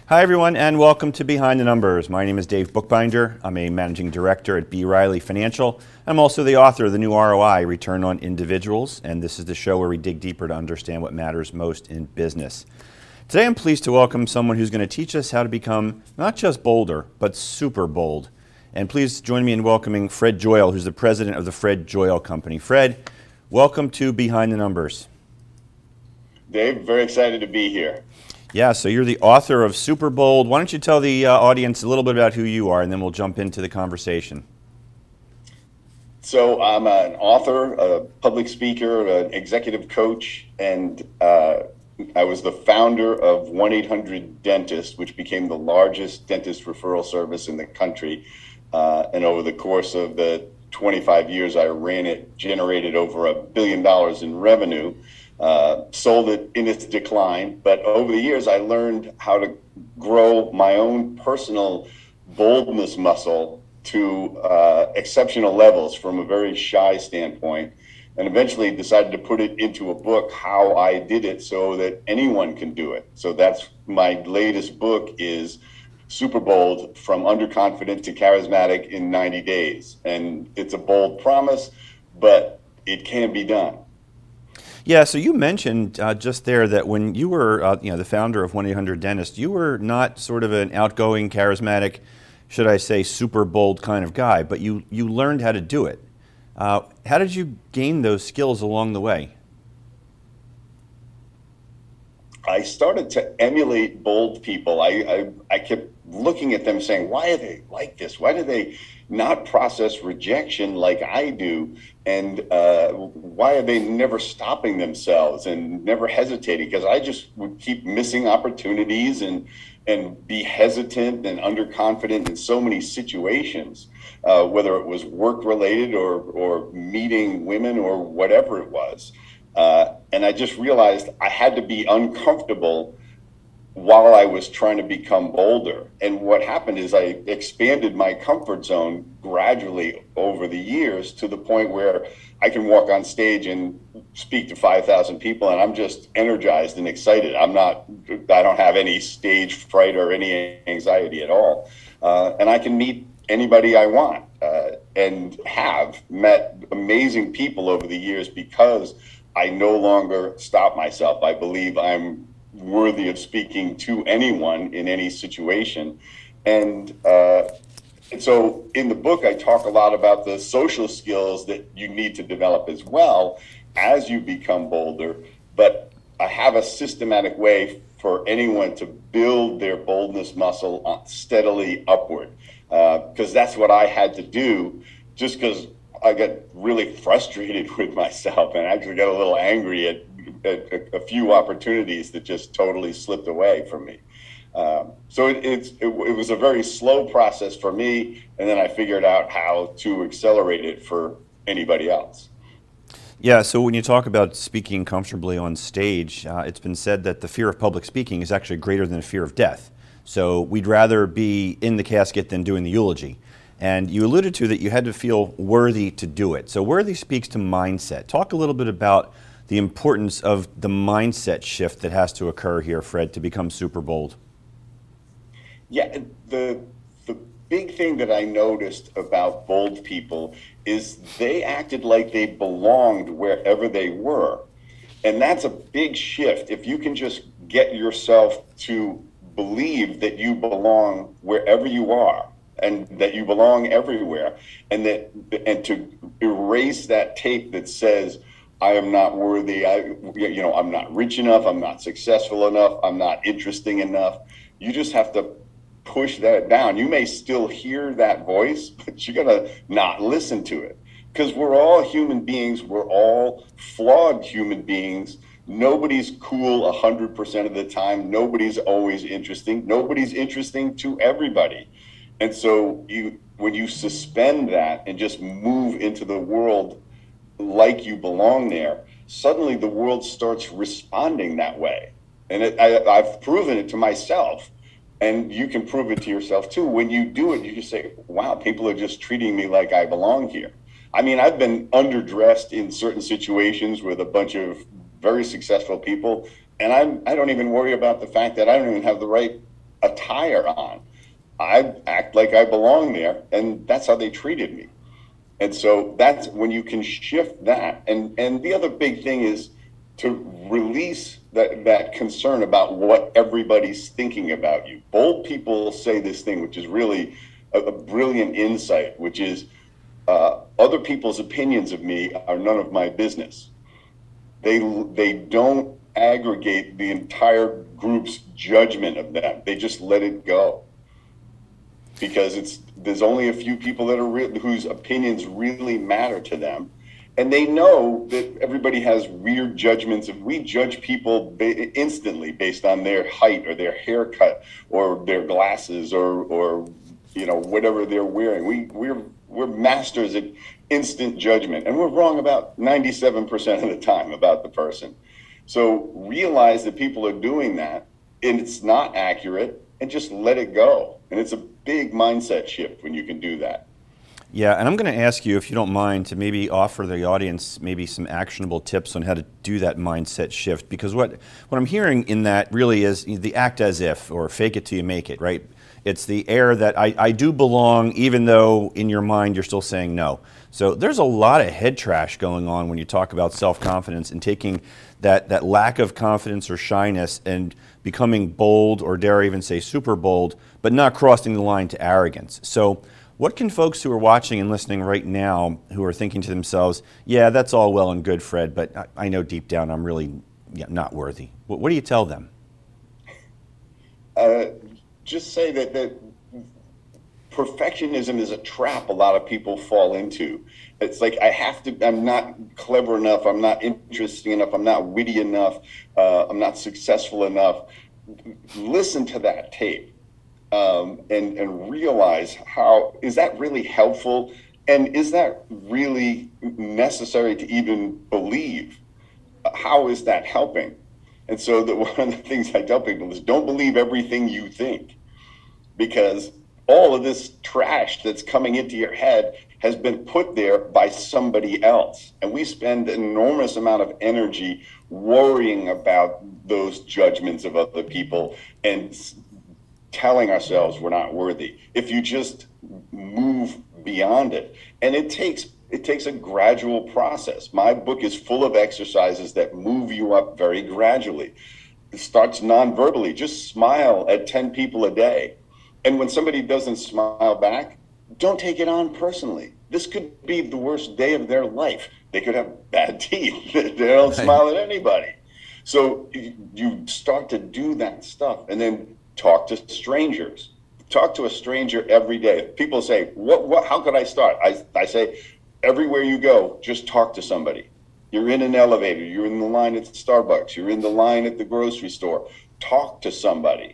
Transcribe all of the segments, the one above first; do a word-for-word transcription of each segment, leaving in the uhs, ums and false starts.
Hi everyone, and welcome to Behind the Numbers. My name is Dave Bookbinder. I'm a managing director at B. Riley Financial. I'm also the author of the new R O I, Return on Individuals, and this is the show where we dig deeper to understand what matters most in business. Today I'm pleased to welcome someone who's going to teach us how to become not just bolder, but super bold. And please join me in welcoming Fred Joyal, who's the president of the Fred Joyal Company. Fred, welcome to Behind the Numbers. Dave, very excited to be here. Yeah, so you're the author of Superbold. Why don't you tell the uh, audience a little bit about who you are, and then we'll jump into the conversation. So I'm an author, a public speaker, an executive coach, and uh, I was the founder of one eight hundred Dentist, which became the largest dentist referral service in the country. Uh, and over the course of the twenty-five years I ran it, generated over a billion dollars in revenue. Uh, sold it in its decline, but over the years I learned how to grow my own personal boldness muscle to uh, exceptional levels from a very shy standpoint, and eventually decided to put it into a book, how I did it so that anyone can do it. So that's my latest book, is Superbold, From Underconfident to Charismatic in ninety days. And it's a bold promise, but it can be done. Yeah, so you mentioned uh, just there that when you were uh, you know, the founder of one eight hundred Dentist, you were not sort of an outgoing, charismatic, should I say, super bold kind of guy, but you, you learned how to do it. Uh, how did you gain those skills along the way? I started to emulate bold people. I, I, I kept looking at them saying, why are they like this? Why do they not process rejection like I do? And uh, why are they never stopping themselves and never hesitating? Because I just would keep missing opportunities and and be hesitant and underconfident in so many situations, uh, whether it was work related or, or meeting women or whatever it was. Uh, and I just realized I had to be uncomfortable while I was trying to become bolder. And what happened is I expanded my comfort zone gradually over the years to the point where I can walk on stage and speak to five thousand people and I'm just energized and excited. I'm not, I don't have any stage fright or any anxiety at all. Uh, and I can meet anybody I want uh, and have met amazing people over the years because I no longer stop myself. I believe I'm worthy of speaking to anyone in any situation. And, uh, and so in the book, I talk a lot about the social skills that you need to develop as well as you become bolder. But I have a systematic way for anyone to build their boldness muscle steadily upward, because uh, that's what I had to do, just because I got really frustrated with myself and actually got a little angry at, at, at a few opportunities that just totally slipped away from me. Um, so it, it's, it, it was a very slow process for me, and then I figured out how to accelerate it for anybody else. Yeah, so when you talk about speaking comfortably on stage, uh, it's been said that the fear of public speaking is actually greater than the fear of death. So we'd rather be in the casket than doing the eulogy. And you alluded to that you had to feel worthy to do it. So worthy speaks to mindset. Talk a little bit about the importance of the mindset shift that has to occur here, Fred, to become super bold. Yeah, the, the big thing that I noticed about bold people is they acted like they belonged wherever they were. And that's a big shift. If you can just get yourself to believe that you belong wherever you are, and that you belong everywhere, and that and to erase that tape that says I am not worthy, I you know I'm not rich enough, I'm not successful enough, I'm not interesting enough. You just have to push that down. You may still hear that voice, but you gotta not listen to it, because we're all human beings. We're all flawed human beings. Nobody's cool a hundred percent of the time. Nobody's always interesting. Nobody's interesting to everybody. And so you, when you suspend that and just move into the world like you belong there, suddenly the world starts responding that way. And it, I, I've proven it to myself, and you can prove it to yourself too. When you do it, you just say, wow, people are just treating me like I belong here. I mean, I've been underdressed in certain situations with a bunch of very successful people, and I'm, I don't even worry about the fact that I don't even have the right attire on. I act like I belong there, and that's how they treated me. And so that's when you can shift that. And and the other big thing is to release that, that concern about what everybody's thinking about you. Bold people say this thing, which is really a, a brilliant insight, which is uh, other people's opinions of me are none of my business. They they don't aggregate the entire group's judgment of them. They just let it go. Because it's there's only a few people that are re- whose opinions really matter to them, and they know that everybody has weird judgments. And we judge people ba- instantly based on their height or their haircut or their glasses or or you know whatever they're wearing. We we're we're masters at instant judgment, and we're wrong about ninety-seven percent of the time about the person. So realize that people are doing that, and it's not accurate, and just let it go. And it's a big mindset shift when you can do that. Yeah, and I'm going to ask you, if you don't mind, to maybe offer the audience maybe some actionable tips on how to do that mindset shift. Because what, what I'm hearing in that really is the act as if, or fake it till you make it, right? It's the air that I, I do belong, even though in your mind you're still saying no. So there's a lot of head trash going on when you talk about self-confidence and taking that, that lack of confidence or shyness and becoming bold, or dare I even say super bold, but not crossing the line to arrogance. So what can folks who are watching and listening right now who are thinking to themselves, yeah, that's all well and good, Fred, but I, I know deep down I'm really yeah, not worthy. What, what do you tell them? Uh, just say that, that perfectionism is a trap a lot of people fall into. It's like, I have to, I'm not clever enough, I'm not interesting enough, I'm not witty enough, uh, I'm not successful enough. Listen to that tape um, and, and realize how, is that really helpful? And is that really necessary to even believe? How is that helping? And so that one of the things I tell people is don't believe everything you think, because all of this trash that's coming into your head has been put there by somebody else. And we spend an enormous amount of energy worrying about those judgments of other people and telling ourselves we're not worthy. If you just move beyond it, and it takes it takes a gradual process. My book is full of exercises that move you up very gradually. It starts non-verbally. Just smile at ten people a day. And when somebody doesn't smile back, don't take it on personally. This could be the worst day of their life. They could have bad teeth. They don't smile at anybody. So you start to do that stuff, and then talk to strangers. Talk to a stranger every day. People say, "What? What? How could I start?" I, I say, everywhere you go, just talk to somebody. You're in an elevator. You're in the line at Starbucks. You're in the line at the grocery store. Talk to somebody.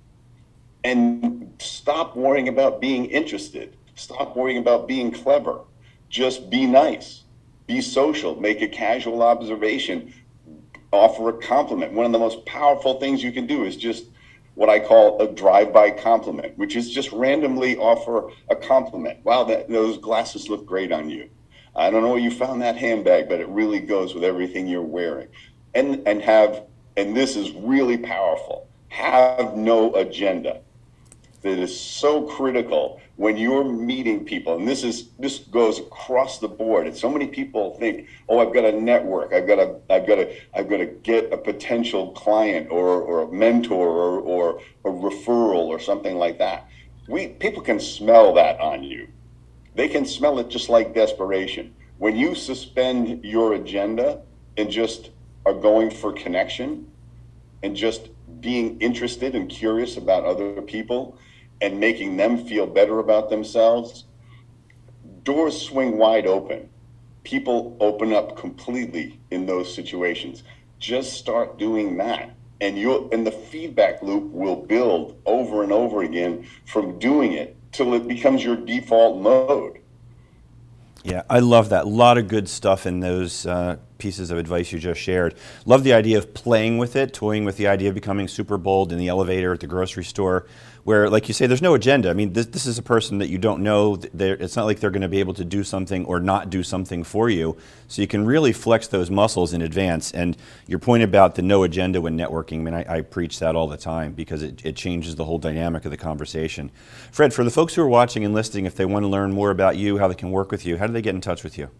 And stop worrying about being interested. Stop worrying about being clever. Just be nice. Be social. Make a casual observation. Offer a compliment. One of the most powerful things you can do is just what I call a drive-by compliment, which is just randomly offer a compliment. Wow, that, those glasses look great on you. I don't know where you found that handbag, but it really goes with everything you're wearing. And, and have, and this is really powerful, have no agenda. That is so critical when you're meeting people, and this is this goes across the board. And so many people think, "Oh, I've got a network. I've got to, I've got to, I've got to get a potential client or or a mentor or or a referral or something like that." We people can smell that on you. They can smell it just like desperation. When you suspend your agenda and just are going for connection and just being interested and curious about other people and making them feel better about themselves, doors swing wide open. People open up completely in those situations. Just start doing that. And you'll and the feedback loop will build over and over again from doing it till it becomes your default mode. Yeah, I love that. A lot of good stuff in those uh, pieces of advice you just shared. Love the idea of playing with it, toying with the idea of becoming super bold in the elevator at the grocery store, where, like you say, there's no agenda. I mean, this, this is a person that you don't know. They're, it's not like they're going to be able to do something or not do something for you. So you can really flex those muscles in advance. And your point about the no agenda when networking, I mean, I, I preach that all the time because it, it changes the whole dynamic of the conversation. Fred, for the folks who are watching and listening, if they want to learn more about you, how they can work with you, how do they get in touch with you?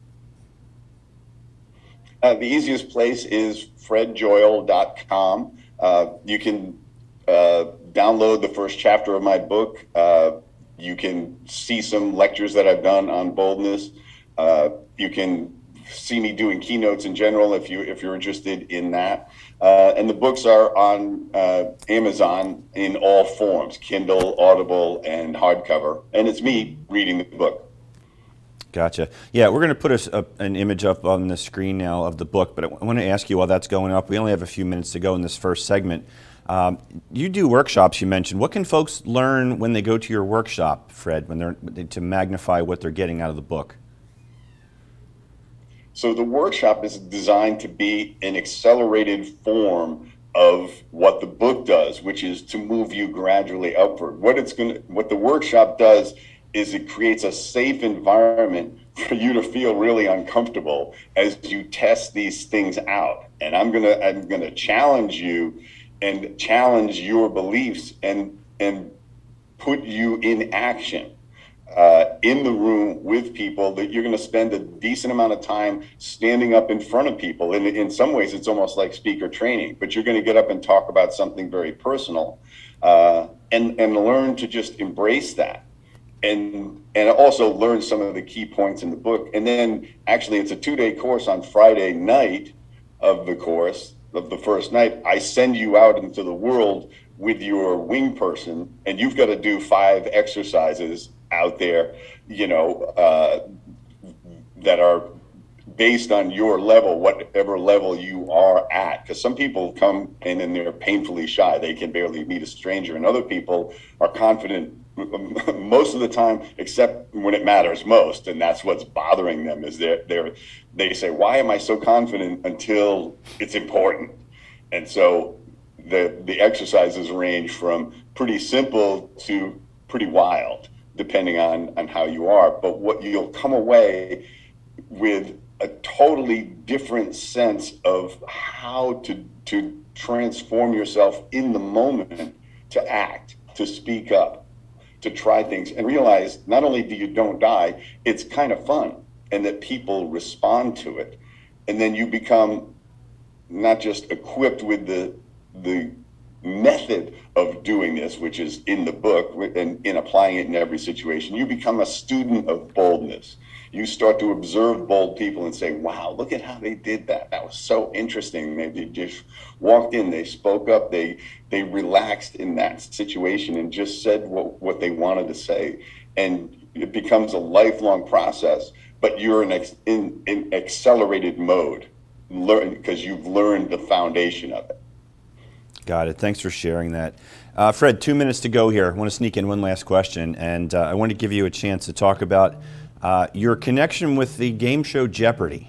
Uh, the easiest place is fred joyal dot com. Uh, you can uh, download the first chapter of my book. Uh, you can see some lectures that I've done on boldness. Uh, you can see me doing keynotes in general if you if you're interested in that. Uh, and the books are on uh, Amazon in all forms: Kindle, Audible, and hardcover. And it's me reading the book. Gotcha. Yeah, we're going to put a, a, an image up on the screen now of the book, but I want to ask you while that's going up, we only have a few minutes to go in this first segment. Um, you do workshops, you mentioned. What can folks learn when they go to your workshop, Fred, when they're to magnify what they're getting out of the book? So the workshop is designed to be an accelerated form of what the book does, which is to move you gradually upward. What it's going to, what the workshop does is it creates a safe environment for you to feel really uncomfortable as you test these things out. And I'm gonna I'm gonna challenge you and challenge your beliefs and and put you in action uh, in the room with people that you're gonna spend a decent amount of time standing up in front of people. And in some ways, it's almost like speaker training, but you're gonna get up and talk about something very personal uh, and, and learn to just embrace that. And and also learn some of the key points in the book. And then actually it's a two-day course. On Friday night of the course, of the first night, I send you out into the world with your wing person, and you've got to do five exercises out there, you know, uh, that are based on your level, whatever level you are at. Because some people come in and they're painfully shy. They can barely meet a stranger. And other people are confident most of the time, except when it matters most, and that's what's bothering them. Is they're, they're they say, "Why am I so confident until it's important?" And so the the exercises range from pretty simple to pretty wild, depending on on how you are. But what you'll come away with a totally different sense of how to to transform yourself in the moment, to act, to speak up, to try things, and realize not only do you don't die, it's kind of fun, and that people respond to it. And then you become not just equipped with the the method of doing this, which is in the book, and in applying it in every situation, you become a student of boldness. You start to observe bold people and say, wow, look at how they did that. That was so interesting. They just walked in, they spoke up, they they relaxed in that situation and just said what, what they wanted to say. And it becomes a lifelong process, but you're in, ex, in, in accelerated mode, learn, because you've learned the foundation of it. Got it. Thanks for sharing that. Uh, Fred, two minutes to go here. I want to sneak in one last question, and uh, I want to give you a chance to talk about uh, your connection with the game show Jeopardy.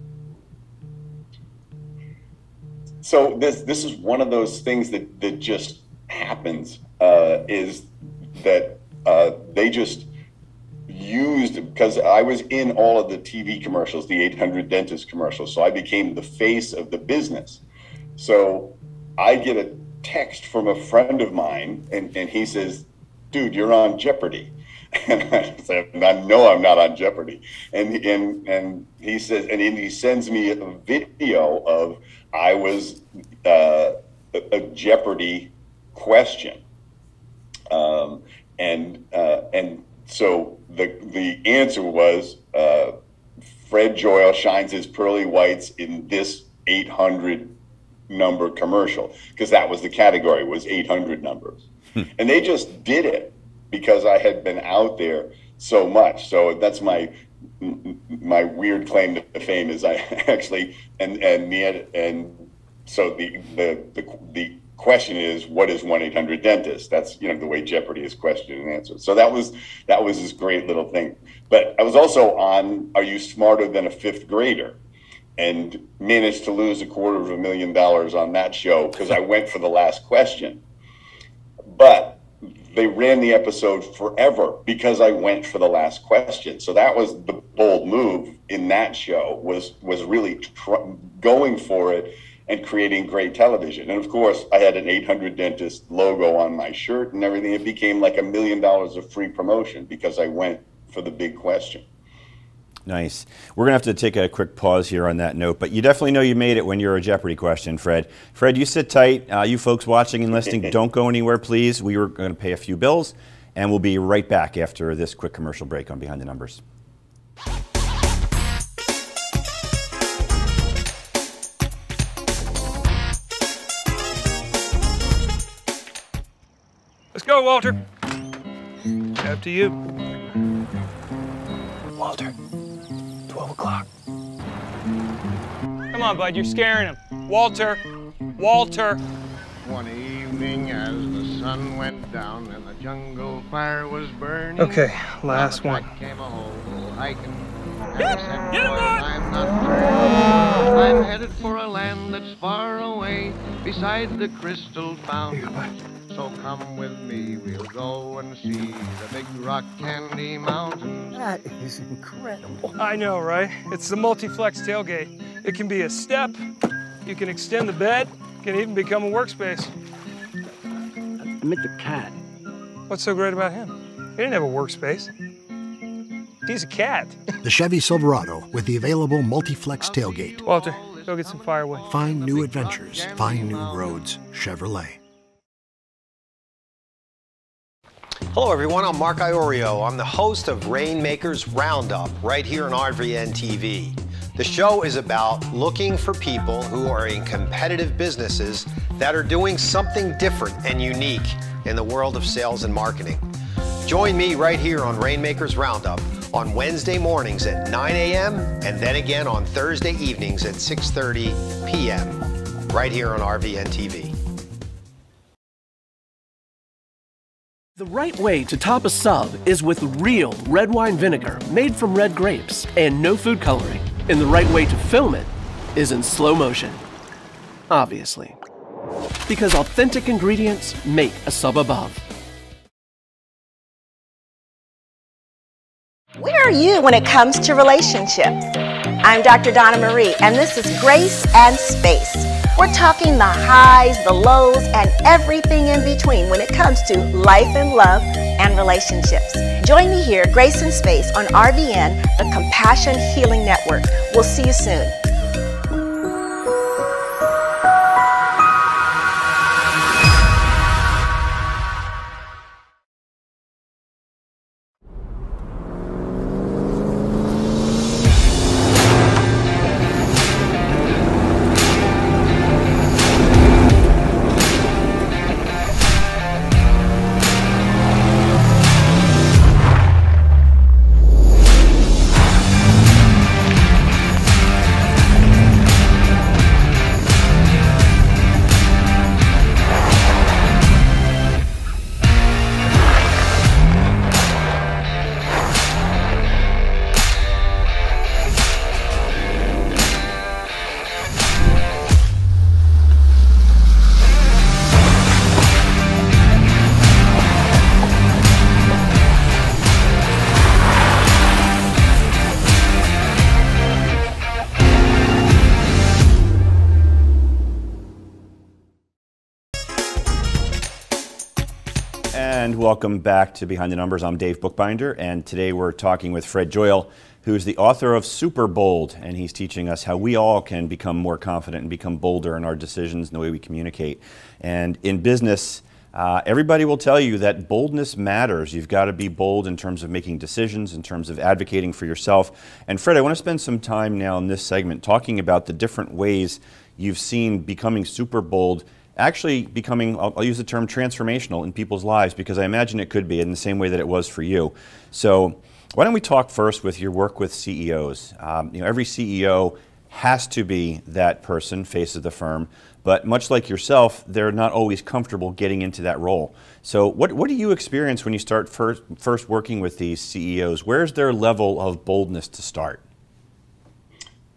So this this is one of those things that, that just happens, uh, is that uh, they just used, because I was in all of the T V commercials, the eight hundred dentist commercials, so I became the face of the business. So I get a text from a friend of mine, and, and he says, dude, you're on Jeopardy. And I said, I know I'm not on Jeopardy. And, and, and he says, and he sends me a video of, I was uh, a, a Jeopardy question. Um, and, uh, and so the, the answer was, uh, Fred Joyal shines his pearly whites in this eight hundred number commercial, because that was the category, was eight hundred numbers. Hmm. And they just did it because I had been out there so much. So that's my my weird claim to fame, is I actually, and and and so the the the, the question is, what is one eight hundred dentist? That's, you know, the way Jeopardy is question and answer. So that was that was this great little thing. But I was also on Are You Smarter Than a Fifth Grader? and managed to lose a quarter of a million dollars on that show because I went for the last question. But they ran the episode forever because I went for the last question. So that was the bold move in that show, was was really tr going for it and creating great television. And of course, I had an eight hundred dentist logo on my shirt and everything. It became like a million dollars of free promotion because I went for the big question. Nice. We're going to have to take a quick pause here on that note, but you definitely know you made it when you're a Jeopardy question, Fred. Fred, you sit tight. Uh, you folks watching and listening, don't go anywhere, please. We were going to pay a few bills, and we'll be right back after this quick commercial break on Behind the Numbers. Let's go, Walter. After you. Walter. twelve o'clock. Come on, bud, you're scaring him. Walter, Walter. One evening as the sun went down and the jungle fire was burning. Okay, last one. Came a whole hiking. And he said, boy, I'm not afraid. I'm headed for a land that's far away beside the crystal fountain. So come with me, we'll go and see the big rock candy mountain. That is incredible. I know, right? It's the multi-flex tailgate. It can be a step, you can extend the bed, it can even become a workspace. I meant the cat. What's so great about him? He didn't have a workspace. He's a cat. The Chevy Silverado with the available multi-flex tailgate. Walter, go get some firewood. Find new adventures, find new roads. Chevrolet. Hello everyone, I'm Mark Iorio. I'm the host of Rainmaker's Roundup right here on R V N T V. The show is about looking for people who are in competitive businesses that are doing something different and unique in the world of sales and marketing. Join me right here on Rainmaker's Roundup on Wednesday mornings at nine A M and then again on Thursday evenings at six thirty P M right here on R V N T V. The right way to top a sub is with real red wine vinegar made from red grapes and no food coloring. And the right way to film it is in slow motion. Obviously. Because authentic ingredients make a sub above. Where are you when it comes to relationships? I'm Doctor Donna Marie, and this is Grace and Space. We're talking the highs, the lows, and everything in between when it comes to life and love and relationships. Join me here, Grace and Space, on R V N, the Compassion Healing Network. We'll see you soon. And welcome back to Behind the Numbers. I'm Dave Bookbinder, and today we're talking with Fred Joyal, who's the author of Superbold, and he's teaching us how we all can become more confident and become bolder in our decisions and the way we communicate. And in business, uh, everybody will tell you that boldness matters. You've got to be bold in terms of making decisions, in terms of advocating for yourself. And Fred, I want to spend some time now in this segment talking about the different ways you've seen becoming super bold actually becoming, I'll, I'll use the term transformational in people's lives, because I imagine it could be in the same way that it was for you. So why don't we talk first with your work with C E Os. Um, you know, every C E O has to be that person, face of the firm, but much like yourself, they're not always comfortable getting into that role. So what, what do you experience when you start first, first working with these C E Os? Where's their level of boldness to start?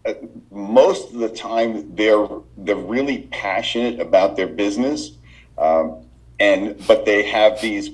uh, most of the time they're they're really passionate about their business, um, and but they have these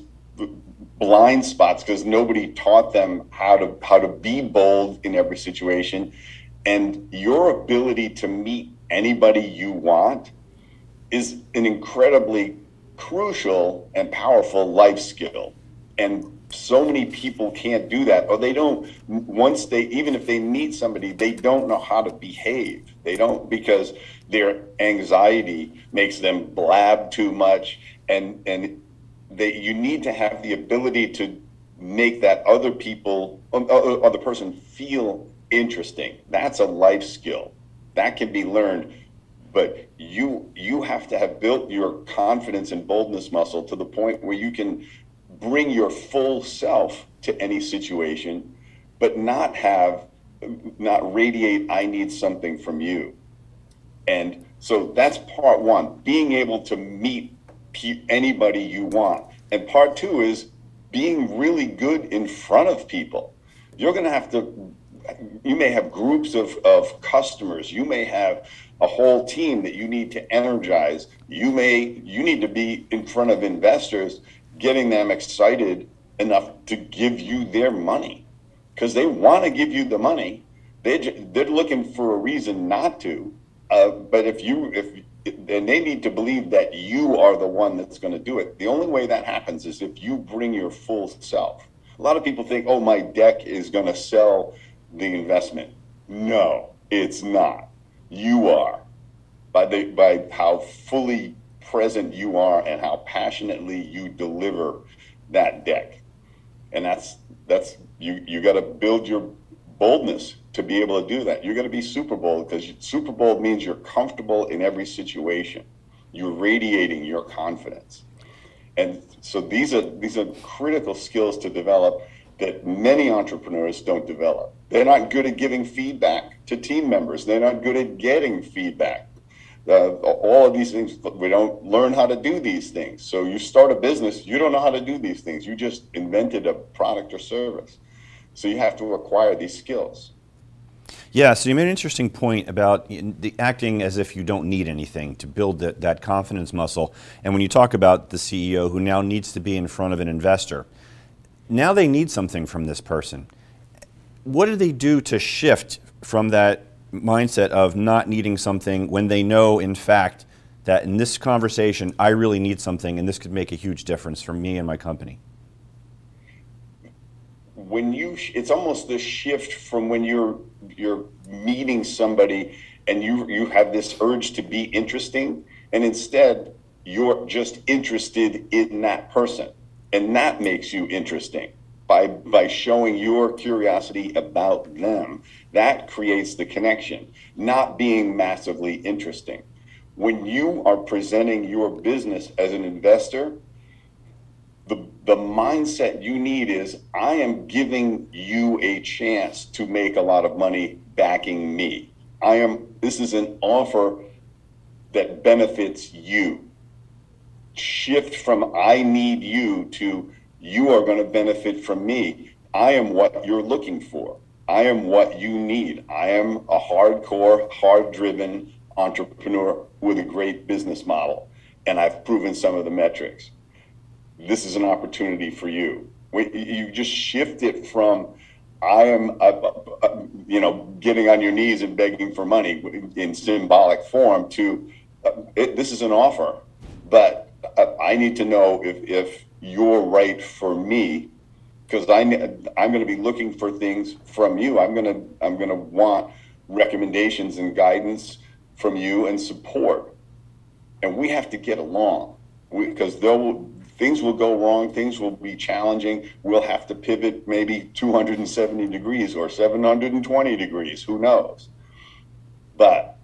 blind spots because nobody taught them how to how to be bold in every situation. And your ability to meet anybody you want is an incredibly crucial and powerful life skill. And so many people can't do that, or they don't, once they, even if they meet somebody, they don't know how to behave. They don't, because their anxiety makes them blab too much. And, and they, you need to have the ability to make that other people, other person feel interesting. That's a life skill that can be learned, but you you have to have built your confidence and boldness muscle to the point where you can bring your full self to any situation, but not have not radiate I need something from you. And so that's part one, being able to meet anybody you want. And part two is being really good in front of people. You're going to have to, you may have groups of, of customers. You may have a whole team that you need to energize. You may, you need to be in front of investors, getting them excited enough to give you their money, because they want to give you the money. They, they're looking for a reason not to. Uh, but if you, if, and they need to believe that you are the one that's going to do it. The only way that happens is if you bring your full self. A lot of people think, oh, my deck is going to sell the investment. No, it's not. You are. By the by how fully present you are and how passionately you deliver that deck. And that's that's you you got to build your boldness to be able to do that. You're going to be super bold, because super bold means you're comfortable in every situation. You're radiating your confidence. And so these are these are critical skills to develop that many entrepreneurs don't develop. They're not good at giving feedback to team members. They're not good at getting feedback. Uh, all of these things, we don't learn how to do these things. So you start a business, you don't know how to do these things. You just invented a product or service. So you have to acquire these skills. Yeah, so you made an interesting point about the acting as if you don't need anything to build that, that confidence muscle. And when you talk about the C E O who now needs to be in front of an investor, now they need something from this person. What do they do to shift from that mindset of not needing something when they know, in fact, that in this conversation, I really need something and this could make a huge difference for me and my company? When you, it's almost this shift from when you're you're meeting somebody and you you have this urge to be interesting, and instead you're just interested in that person, and that makes you interesting by by showing your curiosity about them. That creates the connection, not being massively interesting. When you are presenting your business as an investor, The, the mindset you need is, I am giving you a chance to make a lot of money backing me. I am, this is an offer that benefits you. Shift from I need you to you are going to benefit from me. I am what you're looking for. I am what you need. I am a hardcore, hard-driven entrepreneur with a great business model, and I've proven some of the metrics. This is an opportunity for you. You just shift it from I am, uh, uh, you know, getting on your knees and begging for money in symbolic form to uh, it, this is an offer, but uh, I need to know if, if you're right for me, because I I'm going to be looking for things from you. I'm going to I'm going to want recommendations and guidance from you and support, and we have to get along because there will. Things will go wrong, things will be challenging, we'll have to pivot maybe two hundred seventy degrees or seven hundred twenty degrees, who knows? But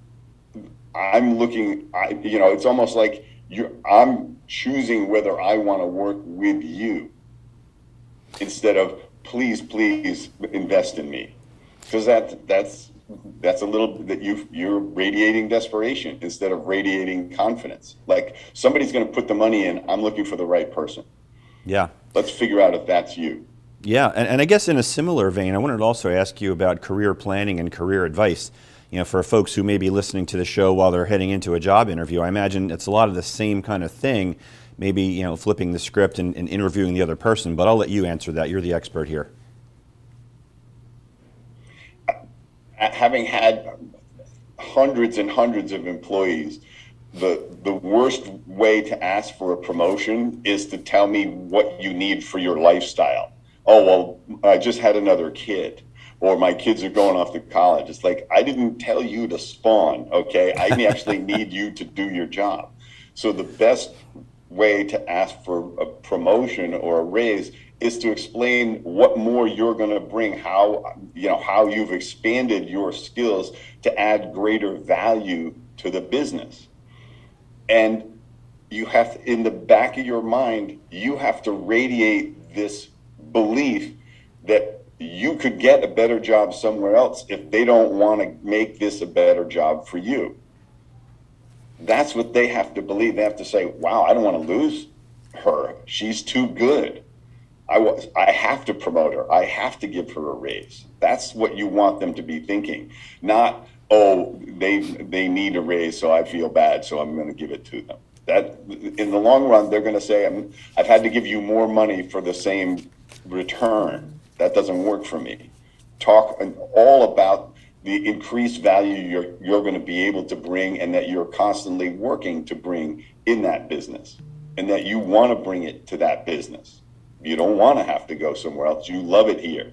I'm looking, I, you know, it's almost like you're, I'm choosing whether I want to work with you instead of please, please invest in me. Because that, that's, that's a little that you you're radiating desperation instead of radiating confidence. Like somebody's going to put the money in. I'm looking for the right person. Yeah. Let's figure out if that's you. Yeah, and, and I guess in a similar vein, I wanted to also ask you about career planning and career advice. You know, for folks who may be listening to the show while they're heading into a job interview, I imagine it's a lot of the same kind of thing, maybe, you know, flipping the script and, and interviewing the other person, but I'll let you answer that. You're the expert here. Having had hundreds and hundreds of employees, the the worst way to ask for a promotion is to tell me what you need for your lifestyle. Oh, well, I just had another kid, or my kids are going off to college. It's like, I didn't tell you to spawn, okay? I actually need you to do your job. So the best way to ask for a promotion or a raise is to explain what more you're going to bring, how, you know, how you've expanded your skills to add greater value to the business. And you have, in the back of your mind, you have to radiate this belief that you could get a better job somewhere else if they don't want to make this a better job for you. That's what they have to believe. They have to say, wow, I don't want to lose her. She's too good. I, was, I have to promote her. I have to give her a raise. That's what you want them to be thinking. Not, oh, they, they need a raise, so I feel bad, so I'm going to give it to them. That, in the long run, they're going to say, I'm, I've had to give you more money for the same return. That doesn't work for me. Talk all about the increased value you're, you're going to be able to bring, and that you're constantly working to bring in that business, and that you want to bring it to that business. You don't want to have to go somewhere else. You love it here.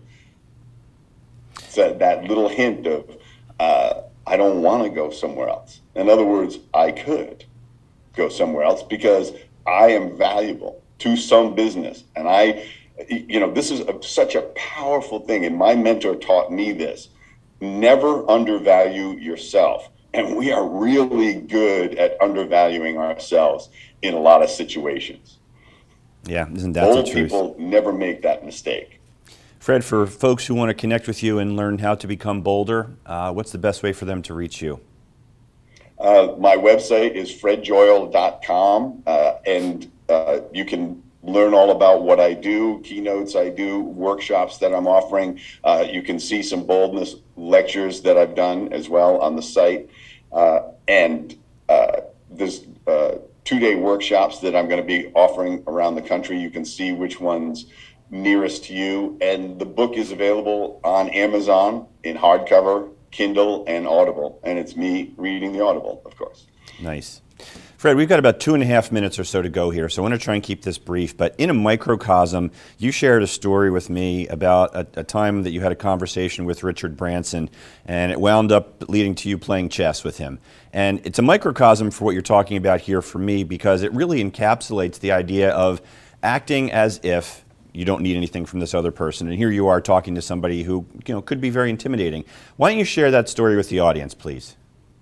So that little hint of, uh, I don't want to go somewhere else. In other words, I could go somewhere else because I am valuable to some business. And I, you know, this is a, such a powerful thing. And my mentor taught me this. Never undervalue yourself. And we are really good at undervaluing ourselves in a lot of situations. Yeah, isn't that Bold the truth? People never make that mistake. Fred, for folks who want to connect with you and learn how to become bolder, uh, what's the best way for them to reach you? Uh, my website is fred joyal dot com, uh, and uh, you can learn all about what I do, keynotes I do, workshops that I'm offering. Uh, you can see some boldness lectures that I've done as well on the site. Uh, and uh, there's uh, two-day workshops that I'm going to be offering around the country. You can see which one's nearest to you. And the book is available on Amazon in hardcover, Kindle, and Audible. And it's me reading the Audible, of course. Nice. Fred, we've got about two and a half minutes or so to go here, so I want to try and keep this brief. But in a microcosm, you shared a story with me about a, a time that you had a conversation with Richard Branson, and it wound up leading to you playing chess with him. And it's a microcosm for what you're talking about here for me, because it really encapsulates the idea of acting as if you don't need anything from this other person. And here you are talking to somebody who, you know, could be very intimidating. Why don't you share that story with the audience, please?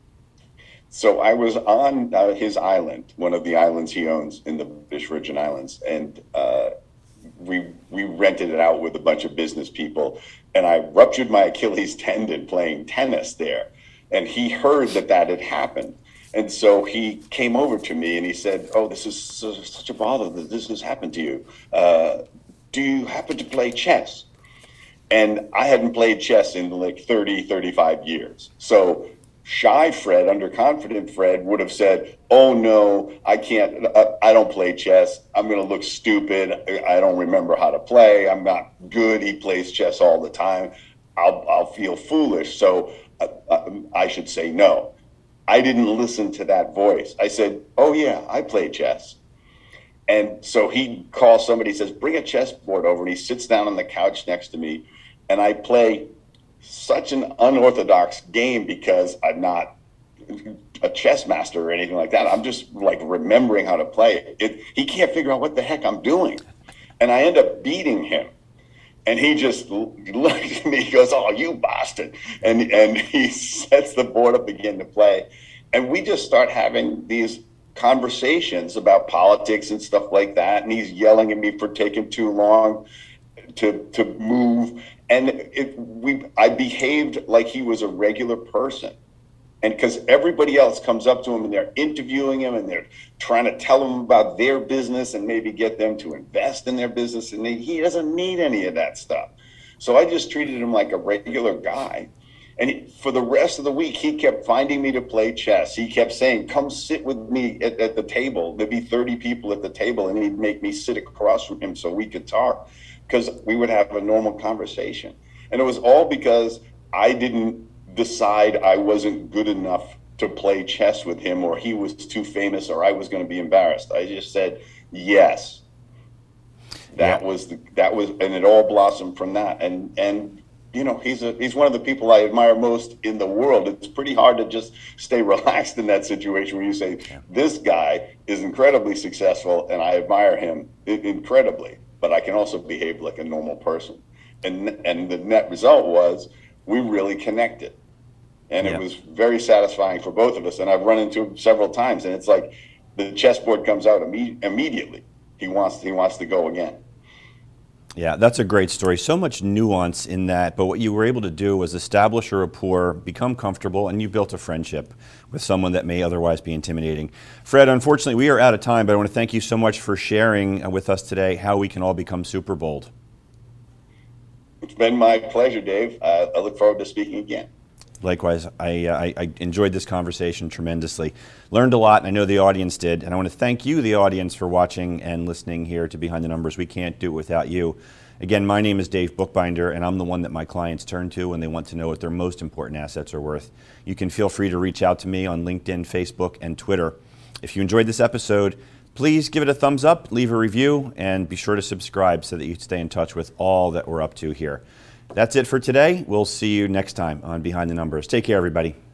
So I was on uh, his island, one of the islands he owns in the British Virgin Islands, and uh, we we rented it out with a bunch of business people, and I ruptured my Achilles tendon playing tennis there, and he heard that that had happened, and so he came over to me and he said, "Oh, this is so, such a bother that this has happened to you. Uh, do you happen to play chess?" And I hadn't played chess in like thirty, thirty-five years, so shy Fred, underconfident Fred would have said, "Oh no, I can't, I don't play chess. I'm going to look stupid. I don't remember how to play. I'm not good. He plays chess all the time. I'll, I'll feel foolish. So uh, I should say no." I didn't listen to that voice. I said, "Oh yeah, I play chess." And so he calls somebody, says, "Bring a chessboard over." And he sits down on the couch next to me, and I play such an unorthodox game because I'm not a chess master or anything like that. I'm just like remembering how to play it. it. He can't figure out what the heck I'm doing. And I end up beating him. And he just looks at me, he goes, "Oh, you bastard." And, and he sets the board up again to play. And we just start having these conversations about politics and stuff like that. And he's yelling at me for taking too long to, to move. And it, we, I behaved like he was a regular person. And because everybody else comes up to him and they're interviewing him and they're trying to tell him about their business and maybe get them to invest in their business, and they, he doesn't need any of that stuff. So I just treated him like a regular guy. And he, for the rest of the week, he kept finding me to play chess. He kept saying, come sit with me at, at the table. There'd be thirty people at the table, and he'd make me sit across from him so we could talk, because we would have a normal conversation. And it was all because I didn't decide I wasn't good enough to play chess with him, or he was too famous, or I was going to be embarrassed. I just said yes. That yeah. was the, that was, and it all blossomed from that. And and you know, he's a he's one of the people I admire most in the world. It's pretty hard to just stay relaxed in that situation where you say, yeah. this guy is incredibly successful, and I admire him incredibly, but I can also behave like a normal person. And and the net result was we really connected. And yeah. it was very satisfying for both of us. And I've run into him several times, and it's like the chessboard comes out imme immediately. He wants he wants to go again. Yeah, that's a great story. So much nuance in that, but what you were able to do was establish a rapport, become comfortable, and you built a friendship with someone that may otherwise be intimidating. Fred, unfortunately, we are out of time, but I want to thank you so much for sharing with us today how we can all become super bold. It's been my pleasure, Dave. Uh, I look forward to speaking again. Likewise, I, uh, I, I enjoyed this conversation tremendously. Learned a lot, and I know the audience did. And I want to thank you, the audience, for watching and listening here to Behind the Numbers. We can't do it without you. Again, my name is Dave Bookbinder, and I'm the one that my clients turn to when they want to know what their most important assets are worth. You can feel free to reach out to me on LinkedIn, Facebook, and Twitter. If you enjoyed this episode, please give it a thumbs up, leave a review, and be sure to subscribe so that you stay in touch with all that we're up to here. That's it for today. We'll see you next time on Behind the Numbers. Take care, everybody.